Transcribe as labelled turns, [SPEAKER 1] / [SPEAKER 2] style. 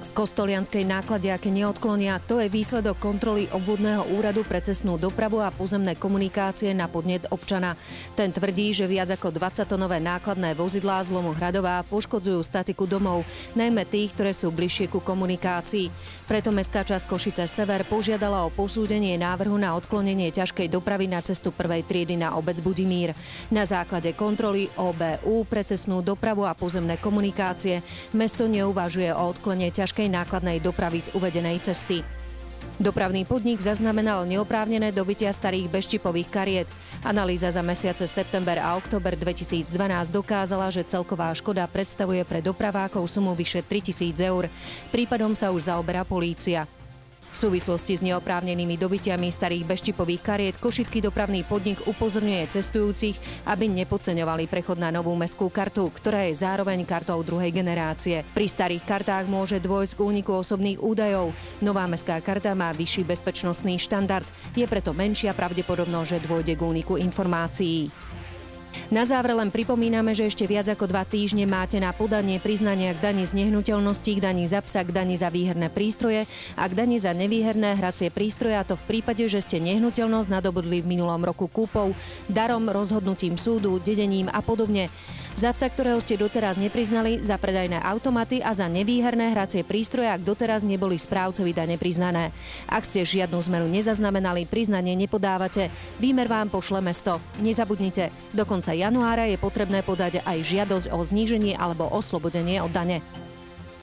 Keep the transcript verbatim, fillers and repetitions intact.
[SPEAKER 1] Z Kostolianskej nákladiaky neodklonia, to je výsledok kontroly obvodného úradu pre cestnú dopravu a pozemné komunikácie na podnet občana. Ten tvrdí, že viac ako dvadsaťtonové nákladné vozidlá z lomu Hradová poškodzujú statiku domov, najmä tých, ktoré sú bližšie ku komunikácii. Preto mestská časť Košice Sever požiadala o posúdenie návrhu na odklonenie ťažkej dopravy na cestu prvej triedy na obec Budimír. Na základe kontroly ó bé ú pre cestnú dopravu a pozemné komunikácie mesto neuvažuje o odklone ťažkej nákladnej dopravy z uvedenej cesty. Dopravný podnik zaznamenal neoprávnené dobytia starých bezčipových kariet. Analýza za mesiace september a október dvetisícdvanásť dokázala, že celková škoda predstavuje pre dopravákov sumu vyše tritisíc eur. Prípadom sa už zaoberá polícia. V súvislosti s neoprávnenými dobytiami starých bezčipových kariet Košický dopravný podnik upozorňuje cestujúcich, aby nepodceňovali prechod na novú mestskú kartu, ktorá je zároveň kartou druhej generácie. Pri starých kartách môže dôjsť k úniku osobných údajov. Nová mestská karta má vyšší bezpečnostný štandard. Je preto menšia pravdepodobnosť, že dôjde k úniku informácií. Na záver len pripomíname, že ešte viac ako dva týždne máte na podanie priznania k dani z nehnuteľností, k dani za psa, k dani za výherné prístroje a k dani za nevýherné hracie prístroje, a to v prípade, že ste nehnuteľnosť nadobudli v minulom roku kúpou, darom, rozhodnutím súdu, dedením a podobne. Za psa, ktorého ste doteraz nepriznali, za predajné automaty a za nevýherné hracie prístroje, ak doteraz neboli správcovi dane priznané. Ak ste žiadnu zmenu nezaznamenali, priznanie nepodávate. Výmer vám pošle mesto. Nezabudnite, do konca januára je potrebné podať aj žiadosť o zníženie alebo oslobodenie od dane.